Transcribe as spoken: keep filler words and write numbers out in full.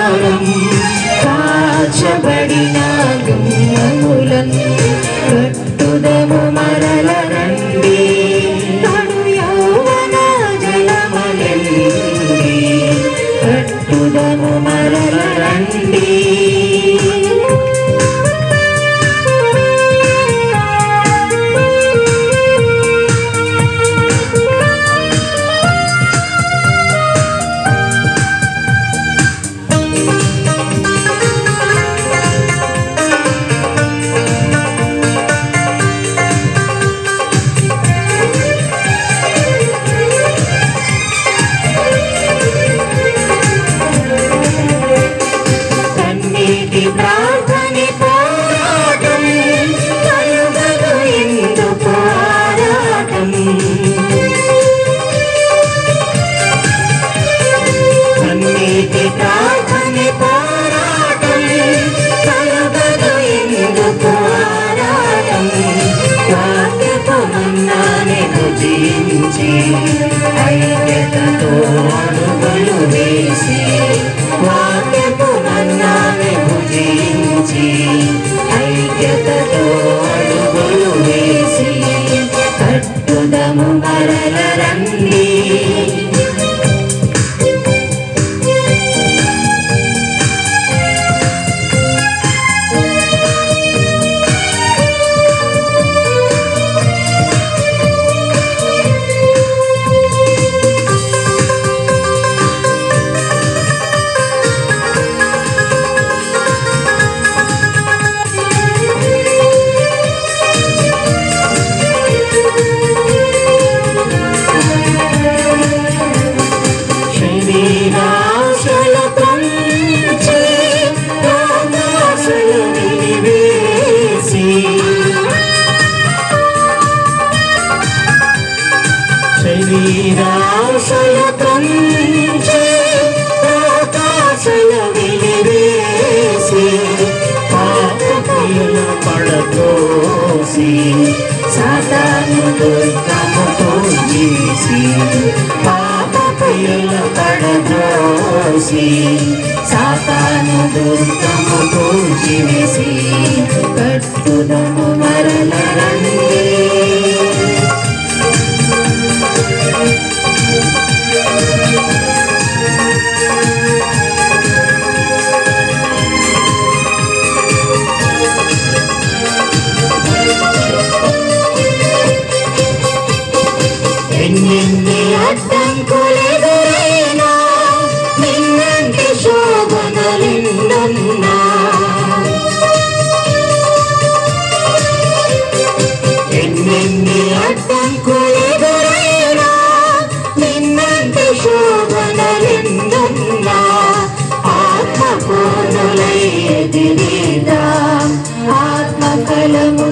బంగారం కాచబడిన గుమ్మములన్ కట్టుదము మరల రండి తడు యౌవన జలమలండి కట్టుదము మరల రండి ప్రార్థని పోరాటం కలుగదు ఇందు పోరాటం కన్నీటి ప్రార్థని పోరాటం కలుగదు ఇందు పోరాటం వాక్యపు మన్నాని భుజించి ఐక్యతతో అడుగులు వేసి వాక్యపు మన్నాని భుజించి ఐక్యతతో అడుగులు వేసి కట్టుదము మరల రండి శరీరాశయ త్రంచి ఆకాశల వెలివేసి పాపముల పడదోసి సాతాను దుర్గముతో చేసి పాపముల పడదోసి సాతాను దుర్గముతో చేసి కట్టుదము మరల రండి ఎన్నెన్ని అడ్డంకులెదురైనా నిన్నంటి శోభనలెన్నున్నా ఎన్నెన్ని అడ్డంకులెదురైనా నిన్నంటి శోభనలెన్నున్నా ఆత్మపూర్ణులై ఎదిరిదా ఆత్మఫలము